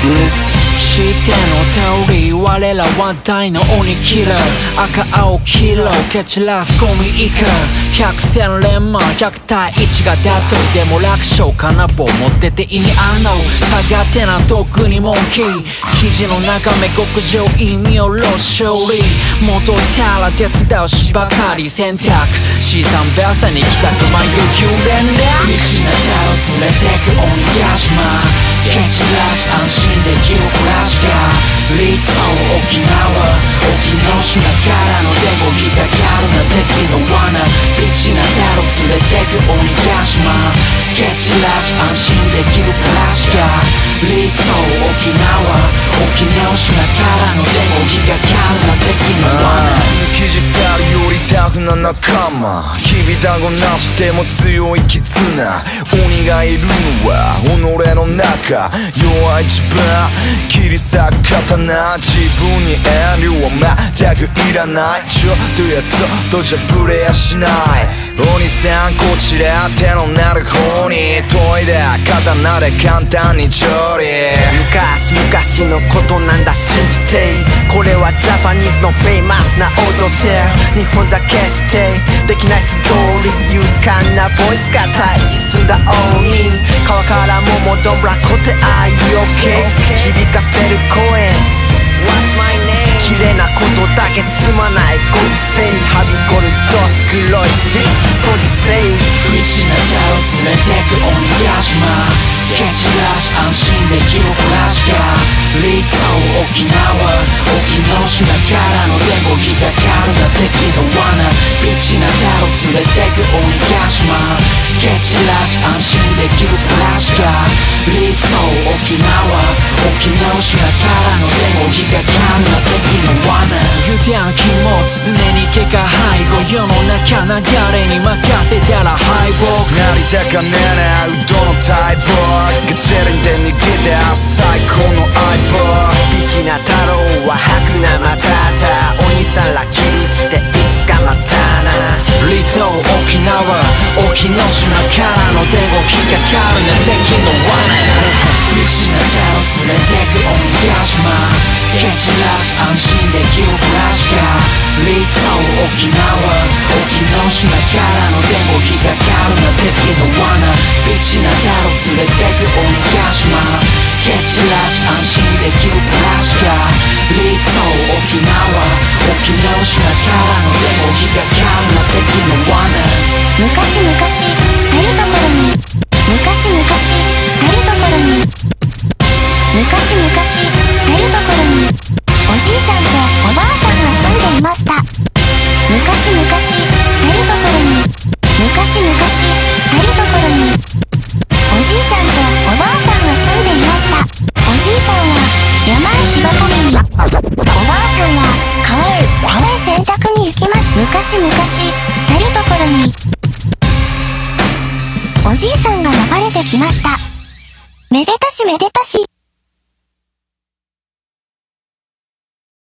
知っての通り我らは大の鬼キラー赤青黄色蹴散らすゴミイカ百戦錬磨100対1がだとでも楽勝金棒持ってて意味あんの下がってな特にモンキー記事の中目極上意味をロ勝利戻ったら手伝うしばかり選択資産ベースに帰宅迷う幽連で道なたを連れてく鬼ヶ島蹴散らし安心できる暮らしが離島沖縄沖ノ島からのデコ引っかかるな敵の罠ビチなたを連れてく鬼ヶ島蹴散らし安心できる暮らしが離島沖縄沖ノ島からのデコ引っかかるな敵の罠生地去るよりタフな仲間きびだごなしても強い絆鬼がいるのは己の中弱い自分切り裂く刀自分に遠慮は全くいらないちょっとやそっとじゃブレやしない鬼さんこちら手のなる方に研いで刀で簡単に調理昔のことなんだ信じてこれはジャパニーズのフェイマスな踊って日本じゃ決してできないストーリー勇敢なボイスが対峙すんだ鬼川からもどんぶらこって愛を響かせる声綺麗なことだけ済まないご時世にはびこるどす黒いし掃除せい不一なたを連れてく鬼ヶ島蹴散らし安心できる暮らしが離島沖縄沖ノ島からのデコ引っかかるな敵の罠ビチなたを連れてく鬼ヶ島蹴散らし安心できる暮らしが離島沖縄沖ノ島からのデコ引っかかるな敵の罠油断気も常に結果背後世の中流れに任せたら敗北なりたかねえなうどのタイプガチェリンで逃げて最高の相棒ビチな太郎は吐くなまたた鬼さんら切りしていつかまたな離島沖縄沖ノ島からのデコ引っかかるな敵の罠不一なたを連れてく鬼ヶ島蹴散らし安心できる暮らしが離島沖縄沖ノ島からのデコ引っかかるな敵の罠ビチなたを連れてく鬼ヶ島蹴散らし安心できる暮らしが離島沖縄沖ノ島からのデコ引っかかるな敵の罠昔々あるところに昔々あるところに昔々あるところにおじいさんとおばあさんが住んでいました昔々あるところに昔々あるところにおじいさんとおばあさんが住んでいましたおじいさんは山へ芝刈りにおばあさんは川へ洗濯に行きます昔々あるところにおじいさんが流れてきましためでたしめでたし